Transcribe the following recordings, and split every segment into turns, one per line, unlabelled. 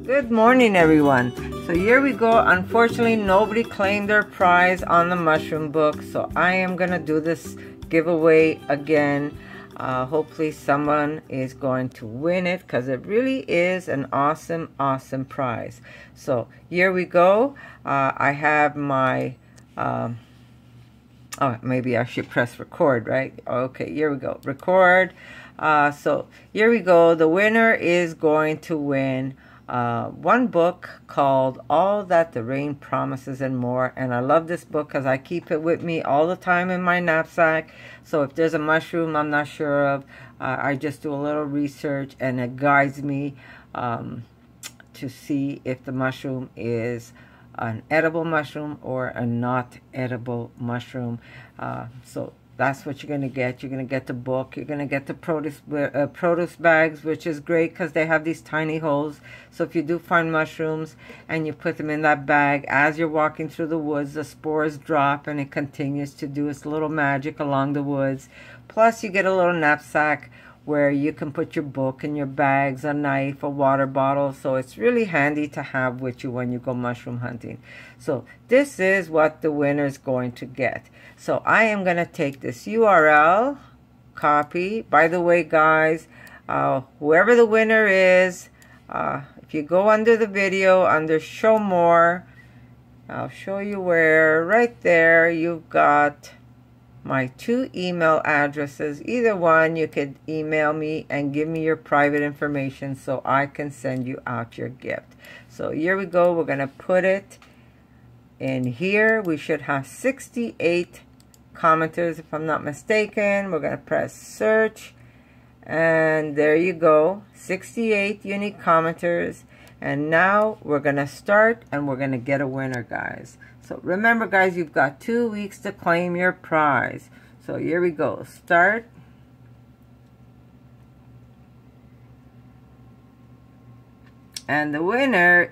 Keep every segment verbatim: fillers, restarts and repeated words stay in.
Good morning, everyone. So here we go. Unfortunately, nobody claimed their prize on the mushroom book, so I am gonna do this giveaway again. Uh, hopefully someone is going to win it, because it really is an awesome, awesome prize. So here we go. Uh, I have my, um, oh, maybe I should press record, right? Okay, here we go. Record. Uh, so here we go. The winner is going to win Uh, one book called All That the Rain Promises and More. And I love this book because I keep it with me all the time in my knapsack. So if there's a mushroom I'm not sure of, uh, I just do a little research and it guides me um, to see if the mushroom is an edible mushroom or a not edible mushroom. Uh, so that's what you're going to get. You're going to get the book. You're going to get the produce uh, produce bags, which is great because they have these tiny holes. So if you do find mushrooms and you put them in that bag, as you're walking through the woods, the spores drop and it continues to do its little magic along the woods. Plus, you get a little knapsack where you can put your book and your bags, a knife, a water bottle. So it's really handy to have with you when you go mushroom hunting. So this is what the winner is going to get. So I am going to take this U R L, copy. By the way, guys, uh, whoever the winner is, uh, if you go under the video, under show more, I'll show you where. Right there, you've got my two email addresses. Either one, you could email me and give me your private information so I can send you out your gift. So here we go. We're going to put it in here. We should have sixty-eight commenters if I'm not mistaken. We're going to press search and there you go, sixty-eight unique commenters. And now we're going to start and we're going to get a winner, guys. So remember, guys, you've got two weeks to claim your prize. So here we go. Start. And the winner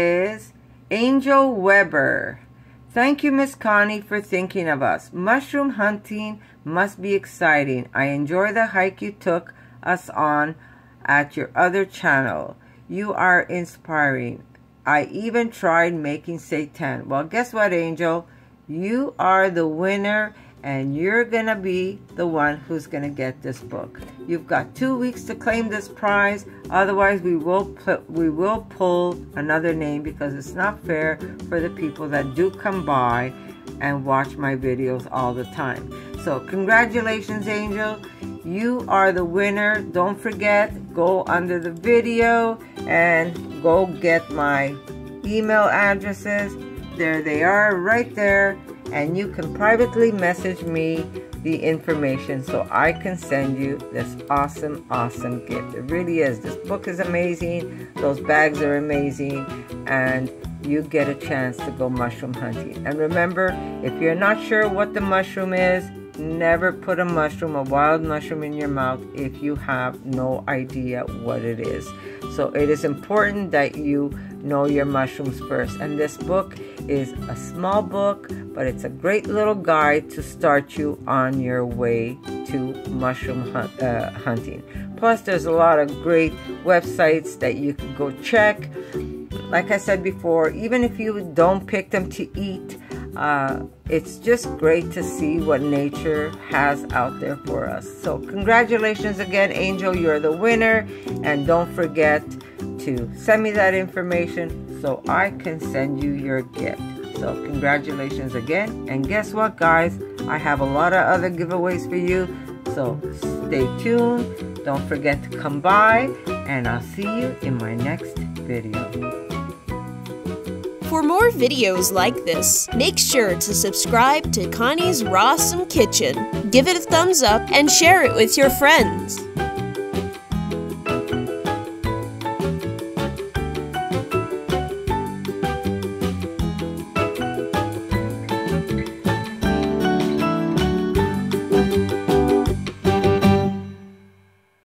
is Angel Weber. Thank you, Miss Connie, for thinking of us. Mushroom hunting must be exciting. I enjoy the hike you took us on at your other channel. You are inspiring. I even tried making seitan. Well, guess what, Angel? You are the winner, and you're going to be the one who's going to get this book. You've got two weeks to claim this prize. Otherwise, we will put, we will pull another name because it's not fair for the people that do come by and watch my videos all the time. So congratulations, Angel. You are the winner. Don't forget, go under the video and go get my email addresses. There they are right there. And you can privately message me the information so I can send you this awesome, awesome gift. It really is. This book is amazing. Those bags are amazing. And you get a chance to go mushroom hunting. And remember, if you're not sure what the mushroom is, never put a mushroom, a wild mushroom, in your mouth if you have no idea what it is. So it is important that you know your mushrooms first. And this book is a small book, but it's a great little guide to start you on your way to mushroom hunt, uh, hunting. Plus, there's a lot of great websites that you can go check. Like I said before, even if you don't pick them to eat, Uh, it's just great to see what nature has out there for us. So congratulations again, Angel. You're the winner. And don't forget to send me that information so I can send you your gift. So congratulations again. And guess what, guys? I have a lot of other giveaways for you. So stay tuned. Don't forget to come by. And I'll see you in my next video.
For more videos like this, make sure to subscribe to Connie's RAWsome Kitchen, give it a thumbs up, and share it with your friends.